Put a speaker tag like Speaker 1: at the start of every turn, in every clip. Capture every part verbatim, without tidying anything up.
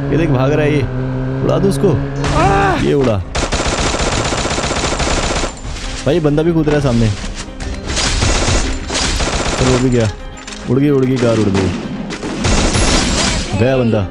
Speaker 1: ये देख भाग रहा है, ये उड़ा दो उसको। ये उड़ा भाई, बंदा भी कूद रहा है सामने। चलो वो भी गया, उड़ गई उड़ गई कार उड़ गई, गया बंदा।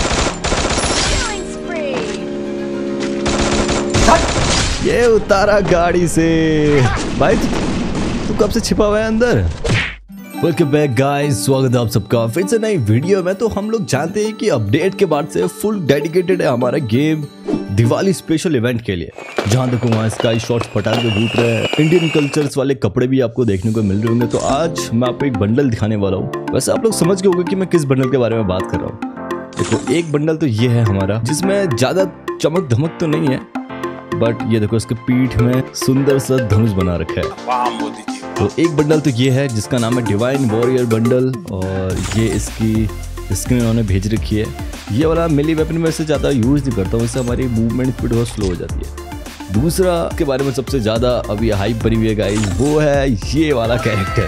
Speaker 1: ये उतारा गाड़ी से भाई। तू, तू कब से छिपा हुआ है अंदर? वेलकम बैक गाइस, स्वागत है आप सबका फिर से नई वीडियो में। तो हम लोग जानते हैं कि अपडेट के बाद से फुल डेडिकेटेड है हमारा गेम दिवाली स्पेशल इवेंट के लिए, जहां देखो वहाँ स्काई शॉट्स पटाखे घूट रहे हैं, इंडियन कल्चर्स वाले कपड़े भी आपको देखने को मिल रहे होंगे। तो आज मैं आपको एक बंडल दिखाने वाला हूँ। वैसे आप लोग समझ गए होंगे कि मैं किस बंडल के बारे में बात कर रहा हूँ। देखो एक बंडल तो ये है हमारा, जिसमें ज्यादा चमक धमक तो नहीं है, बट ये देखो इसके पीठ में सुंदर सा धनुष बना रखा है। तो एक बंडल तो ये है जिसका नाम है डिवाइन वॉरियर बंडल, और ये इसकी स्क्रीन उन्होंने भेज रखी है। ये वाला मिली वेपन में से ज़्यादा यूज़ नहीं करता हूँ, इससे हमारी मूवमेंट स्पीड बहुत स्लो हो जाती है। दूसरा के बारे में सबसे ज़्यादा अभी हाइप बनी हुई है गाइस, वो है ये वाला कैरेक्टर।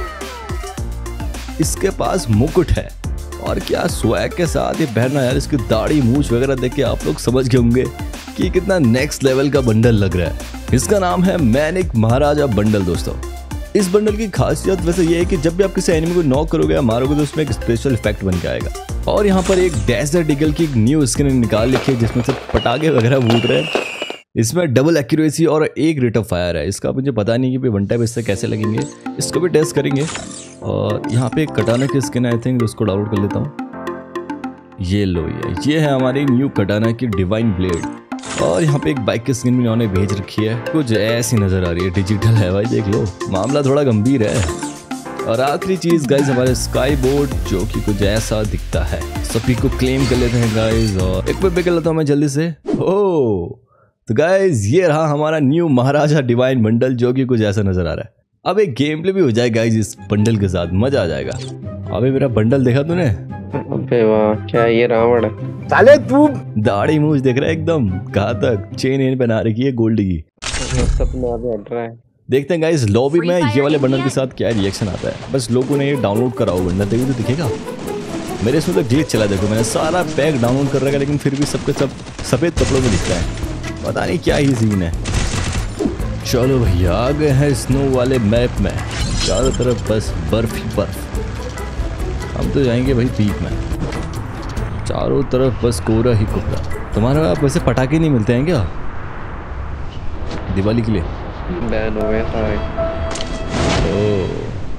Speaker 1: इसके पास मुकुट है और क्या स्वैग के साथ ये पहनना यार। इसकी दाढ़ी मूछ वगैरह देख के आप लोग समझ गए होंगे कि कितना नेक्स्ट लेवल का बंडल लग रहा है। इसका नाम है मैनिक महाराजा बंडल। दोस्तों इस बंडल की खासियत वैसे ये है कि जब भी आप किसी एनिमी को नॉक करोगे या मारोगे तो उसमें एक स्पेशल इफेक्ट बन के आएगा। और यहाँ पर एक डेजर्ट ईगल की न्यू स्किन निकाल रखी है जिसमें से पटाखे वगैरह फूट रहे हैं। इसमें डबल एक्यूरेसी और एक रेट ऑफ फायर है। इसका मुझे पता नहीं कि वन टाइप इससे कैसे लगेंगे, इसको भी टेस्ट करेंगे। और यहाँ पे एक कटाना की स्किन आई थिंक, उसको डाउनलोड कर लेता हूँ। ये लो, ये ये है हमारी न्यू कटाना की डिवाइन ब्लेड। और यहाँ पे एक बाइक की स्किन भी उन्होंने भेज रखी है, कुछ ऐसी नजर आ रही है, डिजिटल है भाई, देख लो मामला थोड़ा गंभीर है। और आखिरी चीज गाइज हमारे स्काई बोर्ड, जो कि कुछ ऐसा दिखता है। सभी को क्लेम कर लेते हैं गाइज, और एक पे कर लेता हूँ मैं जल्दी से। ओ तो गाइज ये रहा हमारा न्यू महाराजा डिवाइन बंडल, जो कि कुछ ऐसा नजर आ रहा है। अब एक गेम प्ले भी हो जाए गाइज इस बंडल के साथ, मजा आ जाएगा। अबे मेरा बंडल देखा तूने?
Speaker 2: अबे वाह, क्या ये रावण है
Speaker 1: साले। तू दाढ़ी मूछ देख रहा है एकदम घातक, चेन इन पहना रखी है गोल्ड की।
Speaker 2: सपना भी हट रहा है। देखते
Speaker 1: हैं गाइस लॉबी में ये वाले बंडल के साथ क्या रिएक्शन आता है। बस लोगों ने ये डाउनलोड करा हो बंडल, देखो तो दिखेगा। मेरे इसमें तो ग्लिच चला, देखो मैंने सारा पैक डाउनलोड कर रखा है, लेकिन फिर भी सबके सब सफेद कपड़ों में दिखता है। पता नहीं क्या ही सीन है। चलो भैया आ गए हैं स्नो वाले मैप में, चारों तरफ बस बर्फ ही बर्फ। हम तो जाएंगे भाई पीक में, चारों तरफ बस कोहरा ही कोहरा। तुम्हारे वहाँ वैसे पटाखे नहीं मिलते हैं क्या दिवाली के लिए?
Speaker 2: बैन हो गए सारे।
Speaker 1: ओह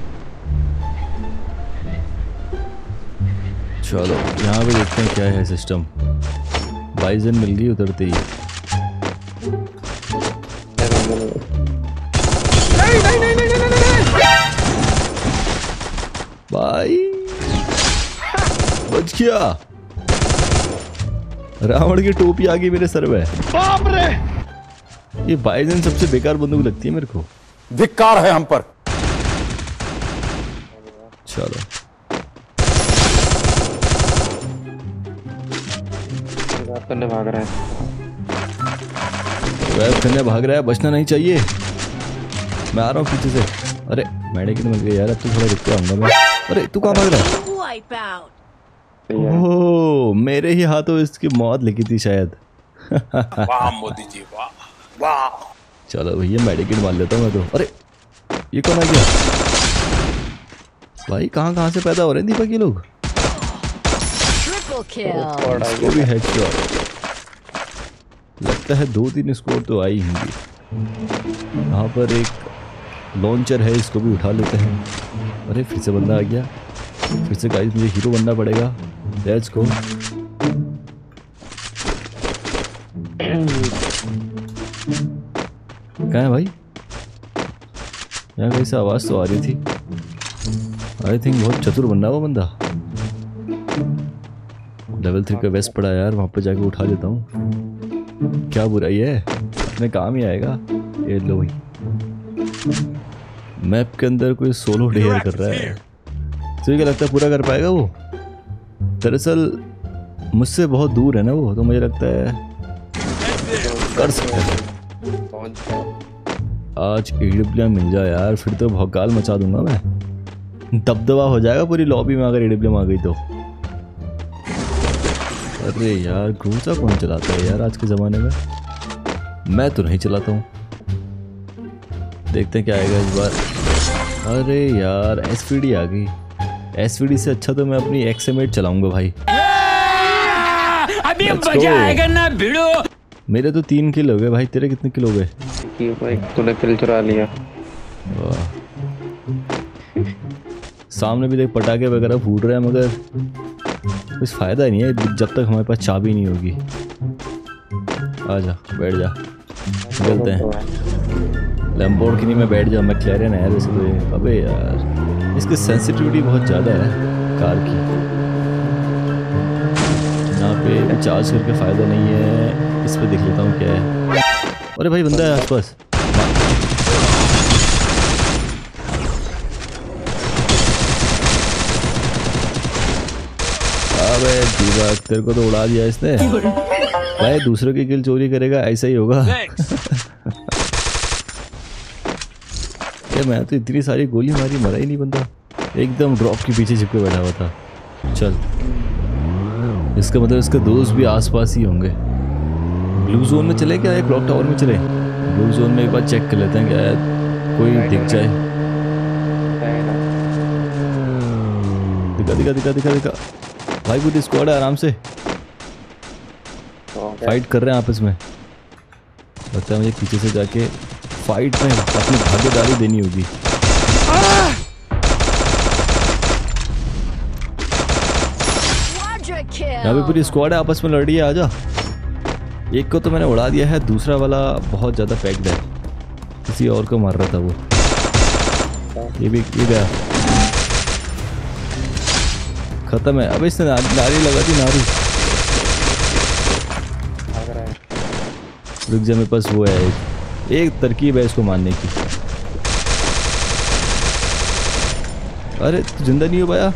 Speaker 1: चलो यहाँ पे देखते हैं क्या है सिस्टम। बाइजन मिल गई उतरते ही। भाई बच गया, रावण की टोपी आ गई मेरे सर में। बाप रे, ये बाइजन सबसे बेकार बंदूक लगती है मेरे को,
Speaker 3: धिक्कार है हम पर।
Speaker 1: चलो
Speaker 2: करने भाग रहा है,
Speaker 1: वैब करने भाग रहा है, बचना नहीं चाहिए। मैं आ रहा हूँ पीछे से। अरे मेडिकेट मिल गया यार, अब तो थोड़ा रुक के आऊंगा मैं। अरे तू कहाँ भाग रहा है? ओह मेरे ही हाथों इसकी मौत लिखी थी शायद।
Speaker 3: वाह मोदी जी वाह वाह।
Speaker 1: चलो भैया मेडिकेट मार लेता हूँ मैं तो। अरे ये कौन आ गया भाई? कहाँ कहाँ से पैदा हो रहे हैं दीपक ये लोग? इसको भी हेडशॉट लगता है, दो तीन स्कोर तो आई होंगी। यहाँ पर एक लॉन्चर है, इसको भी उठा लेते हैं। अरे फिर से बंदा आ गया, फिर से गाइस मुझे हीरो बनना पड़ेगा। Let's go. क्या है भाई? यहाँ कैसे आवाज तो आ रही थी। आई थिंक बहुत चतुर बनना वो बंदा। लेवल थ्री का वेस्ट पड़ा यार, वहां पर जाके उठा लेता हूँ। क्या बुराई है, अपने काम ही आएगा। ये लो भाई, मैप के अंदर कोई सोलो डेयर कर रहा है। तो क्या लगता है पूरा कर पाएगा वो? दरअसल मुझसे बहुत दूर है ना वो, तो मुझे लगता है कर सकते हैं। आज ईडब्ल्यू मिल जाए यार, फिर तो भौकाल मचा दूंगा मैं। दबदबा हो जाएगा पूरी लॉबी में अगर ईडब्ल्यू आ गई तो। अरे यार क्रूजा कौन चलाता है यार आज के ज़माने में? मैं तो नहीं चलाता हूँ। देखते हैं क्या आएगा इस बार। अरे यार एसवीडी आ गई। एसवीडी से अच्छा तो मैं अपनी एक्सएमेट चलाऊंगा भाई।
Speaker 3: अभी मजा आएगा ना भिड़ो।
Speaker 1: मेरे तो तीन किल हो गए भाई, तेरे कितने किल हो गए?
Speaker 2: भाई तूने किल चुरा लिया।
Speaker 1: सामने भी देख पटाखे वगैरह फूट रहे हैं, मगर कुछ फायदा नहीं है जब तक हमारे पास चाबी नहीं होगी। आजा बैठ जा, चलते हैं। लैम्बोर्गिनी में बैठ जा, मैक्लेरन है वैसे तो ये। अबे यार इसकी सेंसिटिविटी बहुत ज़्यादा है कार की। यहाँ पे चार्ज करके फ़ायदा नहीं है। इस पर देख लेता हूँ क्या है। अरे भाई बंदा है आसपास। अबे दीपक तेरे को तो उड़ा दिया इसने भाई। दूसरों की किल चोरी करेगा, ऐसा ही होगा। मैं तो इतनी सारी गोली मारी, मरा ही नहीं बंदा। एकदम ड्रॉप के पीछे चिपके बैठा हुआ था। चल इसका मतलब इसके दोस्त भी आसपास ही होंगे। ब्लू जोन में चले क्या, एक क्लॉक टावर में चले? ब्लू जोन में एक बार चेक कर लेते हैं क्या कोई दिख जाए। दिखा दिखा दिखा दिखा दिखा भाई। पूरी स्क्वाड है, आराम से फाइट कर रहे हैं आपस में। लगता है मुझे पीछे से जाके फाइट में अपनी भागीदारी देनी होगी। यहाँ पे पूरी स्क्वाड है, आपस में लड़ रही है। आजा। एक को तो मैंने उड़ा दिया है, दूसरा वाला बहुत ज़्यादा पैक्ड है। किसी और को मार रहा था वो। ये भी ये गया, खत्म है। अब इसने नारी लगा दी, नारी। रुक जा, मेरे पास वो है एक, एक तरकीब है इसको मारने की। अरे तू जिंदा नहीं हो पाया।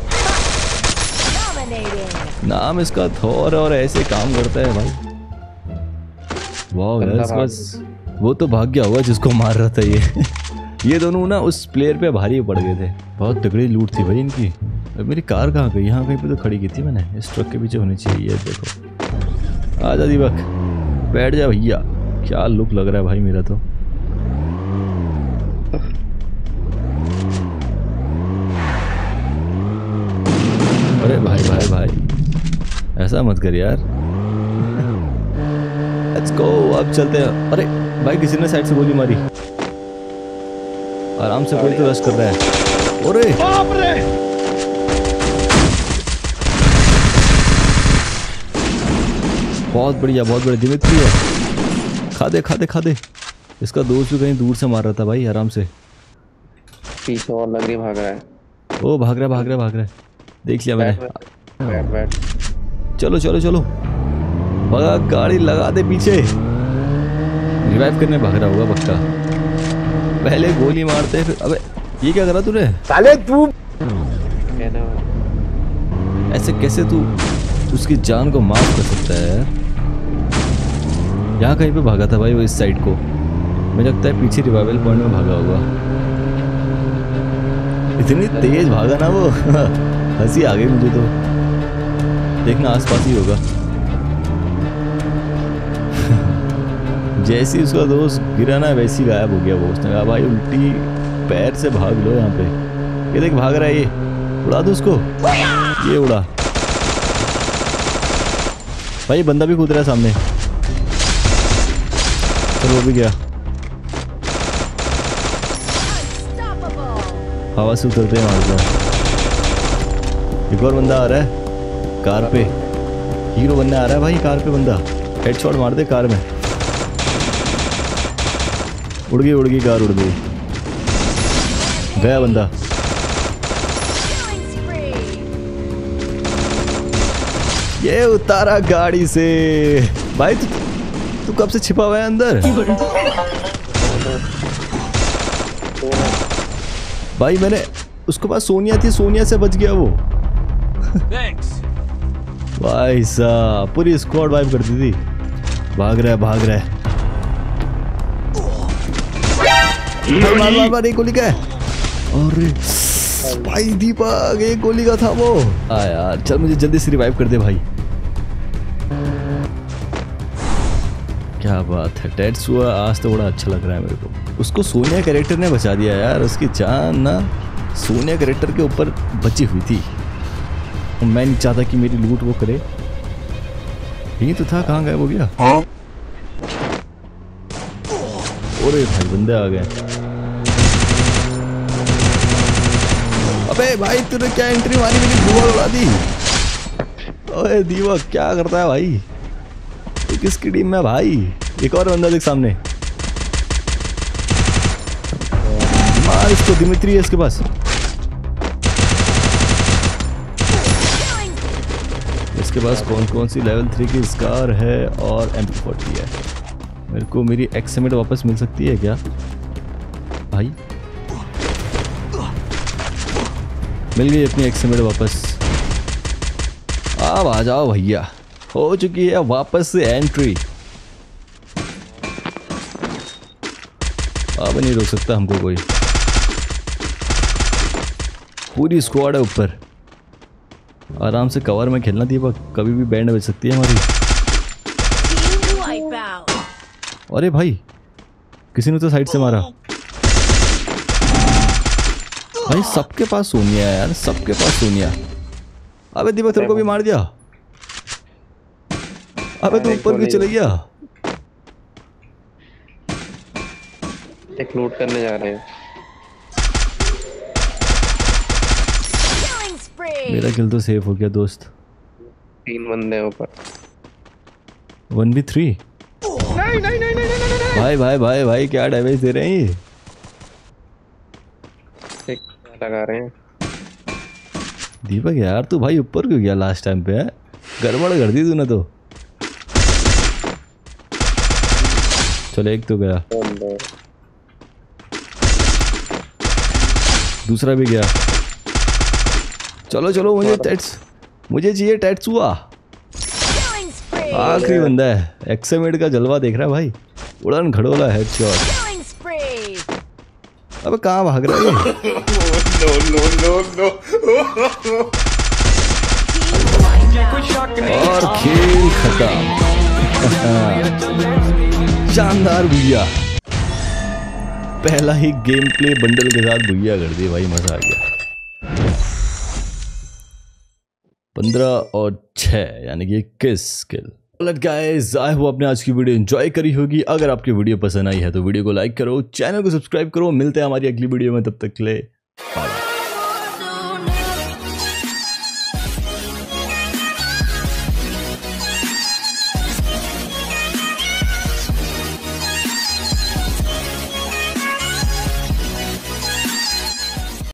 Speaker 1: नाम इसका थोर और ऐसे काम करता है भाई। वाह यार बस वो तो भाग गया हुआ जिसको मार रहा था ये। ये दोनों ना उस प्लेयर पे भारी पड़ गए थे। बहुत तगड़ी लूट थी भाई इनकी। मेरी कार कहाँ गई? यहाँ कहीं पे तो खड़ी की थी मैंने। इस ट्रक के पीछे होनी चाहिए। देखो आजा दीपक, बैठ जा भैया। क्या लुक लग रहा है भाई मेरा तो। अरे भाई भाई भाई ऐसा मत कर यार। लेट्स गो, अब चलते हैं। अरे भाई किसी ने साइड से गोली मारी। आराम से, कोई तो रश कर रहा है। अरे बाप रे, बहुत बढ़िया बहुत बढ़िया। दिमित्री है, खा दे खा दे खा दे। इसका दोस्त भी कहीं दूर से मार रहा था भाई, आराम से।
Speaker 2: पीछे और लग रही भाग रहा है।
Speaker 1: ओ भाग रहा भाग रहा भाग रहा। देख लिया मैंने।
Speaker 2: बैठ बैठ।
Speaker 1: चलो चलो चलो, भगा, गाड़ी लगा दे पीछे। रिवाइव करने भाग रहा होगा पक्का। पहले गोली मारते फिर। अबे ये क्या करा तूने?
Speaker 2: साले तू
Speaker 1: ऐसे कैसे तू उसकी जान को माफ कर सकता है? यहाँ कहीं पे भागा था भाई वो, इस साइड को। मुझे लगता है पीछे रिवाइवल पॉइंट में भागा होगा। इतनी तेज भागा ना वो। हंसी आ गई मुझे तो। देखना आसपास ही होगा। जैसे ही उसका दोस्त गिरा ना वैसे ही गायब हो गया वो। उसने कहा भाई उल्टी पैर से भाग लो यहाँ पे। ये देख भाग रहा है ये, उड़ा दो उसको। ये उड़ा भाई। बंदा भी कूद रहा है सामने। चलो वो भी गया। हवा से उतरते हैं वहां पर। एक और बंदा आ रहा है कार पे। हीरो बनने आ रहा है भाई कार पे बंदा। हेडशॉट मार दे कार में। उड़ गई उड़ गई कार, उड़ गई। गया बंदा। ये उतारा गाड़ी से भाई। तू तू कब से छिपा हुआ है अंदर? भाई मैंने उसके पास सोनिया थी, सोनिया से बच गया वो। भाई साहब पूरी स्क्वाड वाइप कर दी थी। भाग रहा है भाग रहा है। मार मार मार, एक गोली का है। अरे भाई दीपक एक गोली का था वो। आ यार चल मुझे जल्दी से रिवाइव कर दे भाई। क्या बात है, टेट्सुआ आज तो बड़ा अच्छा लग रहा है मेरे को। उसको सोनिया कैरेक्टर ने बचा दिया यार, उसकी जान ना सोनिया कैरेक्टर के ऊपर बची हुई थी। मैं नहीं चाहता कि मेरी लूट वो करे। यही तो था, कहाँ गायब हो गया? हाँ? अरे भाई बंदे आ गए। अबे भाई तूने क्या एंट्री मारी, मेरी बुआ उड़ा दी। ओए दीवा क्या करता है भाई, ये किसकी टीम में भाई? एक और बंदा देख सामने, मार इसको। दिमित्री है इसके पास। इसके पास कौन कौन सी लेवल थ्री की स्कार है और एम पी फोर्टी है। मेरे को मेरी एक्सएमएट वापस मिल सकती है क्या भाई? मिल गई अपनी एक्सएमएट वापस। अब आ जाओ भैया, हो चुकी है वापस से एंट्री। अब नहीं रोक सकता हमको कोई। पूरी स्क्वाड है ऊपर, आराम से कवर में खेलना दीपक, कभी भी बैंड बज सकती है हमारी। अरे भाई किसी ने तो साइड से मारा। भाई सबके पास सोनिया है यार, सबके पास सोनिया। अबे दीपक तेरे को भी मार दिया। अबे तू ऊपर भी चले गया।
Speaker 2: एक लूट करने जा रहे हैं।
Speaker 1: मेरा किल तो सेफ हो गया दोस्त।
Speaker 2: तीन बंदे हैं ऊपर।
Speaker 1: One B three.
Speaker 2: नहीं नहीं नहीं नहीं नहीं
Speaker 1: भाई भाई भाई भाई क्या डैमेज दे रहे हैं ये?
Speaker 2: एक लगा रहे हैं।
Speaker 1: दीपक यार तू भाई ऊपर क्यों गया लास्ट टाइम पे? है गड़बड़ कर दी तूने तो। चलो एक तो गया, दूसरा भी गया। चलो चलो मुझे टेट्स मुझे चाहिए टेट्सुआ। आखिरी बंदा है, एक्सएमएट का जलवा देख रहा है भाई। उड़न खड़ोला हेडशॉट। अबे कहाँ भाग रहा है?
Speaker 3: No no no no.
Speaker 1: और खेल खत्म। शानदार भैया, पहला ही गेम प्ले बंडल के साथ भैया कर दी भाई, मजा आ गया। पंद्रह और छह यानी कि इक्कीस skill. Alright guys, I hope आपने आज की वीडियो एंजॉय करी होगी। अगर आपकी वीडियो पसंद आई है तो वीडियो को लाइक करो, चैनल को सब्सक्राइब करो। मिलते हैं हमारी अगली वीडियो में, तब तक के लिए बाय बाय।